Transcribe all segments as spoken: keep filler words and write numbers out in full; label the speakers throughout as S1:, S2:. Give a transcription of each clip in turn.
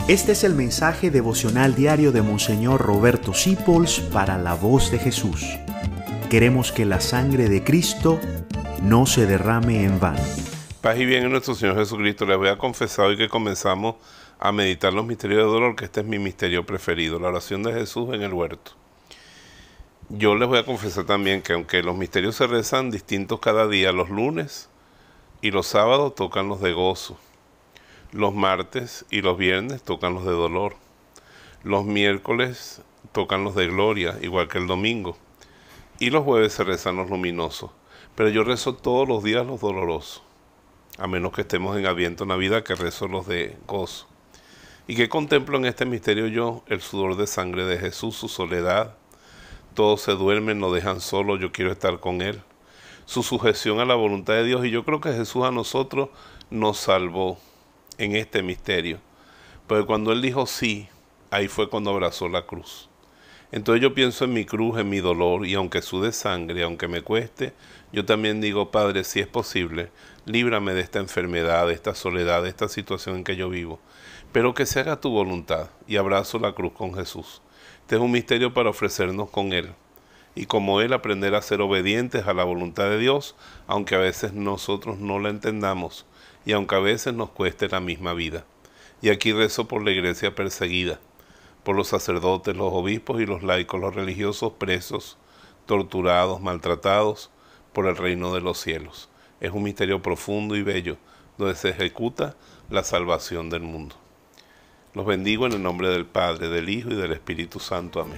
S1: Este es el mensaje devocional diario de Monseñor Roberto Sipols para la Voz de Jesús. Queremos que la sangre de Cristo no se derrame en vano.
S2: Paz y bien en nuestro Señor Jesucristo. Les voy a confesar hoy que comenzamos a meditar los misterios de dolor, que este es mi misterio preferido, la oración de Jesús en el huerto. Yo les voy a confesar también que aunque los misterios se rezan distintos cada día, los lunes y los sábados tocan los de gozo. Los martes y los viernes tocan los de dolor. Los miércoles tocan los de gloria, igual que el domingo. Y los jueves se rezan los luminosos. Pero yo rezo todos los días los dolorosos. A menos que estemos en Adviento, Navidad, que rezo los de gozo. ¿Y qué contemplo en este misterio yo? El sudor de sangre de Jesús, su soledad. Todos se duermen, lo dejan solo, yo quiero estar con Él. Su sujeción a la voluntad de Dios. Y yo creo que Jesús a nosotros nos salvó en este misterio, pero cuando Él dijo sí, ahí fue cuando abrazó la cruz. Entonces yo pienso en mi cruz, en mi dolor, y aunque sude sangre, aunque me cueste, yo también digo, Padre, si es posible, líbrame de esta enfermedad, de esta soledad, de esta situación en que yo vivo, pero que se haga tu voluntad, y abrazo la cruz con Jesús. Este es un misterio para ofrecernos con Él, y como Él aprender a ser obedientes a la voluntad de Dios, aunque a veces nosotros no la entendamos, y aunque a veces nos cueste la misma vida. Y aquí rezo por la iglesia perseguida, por los sacerdotes, los obispos y los laicos, los religiosos presos, torturados, maltratados, por el reino de los cielos. Es un misterio profundo y bello, donde se ejecuta la salvación del mundo. Los bendigo en el nombre del Padre, del Hijo y del Espíritu Santo. Amén.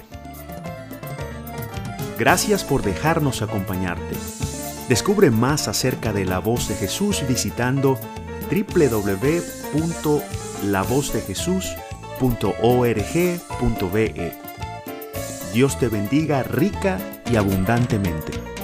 S1: Gracias por dejarnos acompañarte. Descubre más acerca de la Voz de Jesús visitando doble u doble u doble u punto la voz de jesús punto org punto be. Dios te bendiga rica y abundantemente.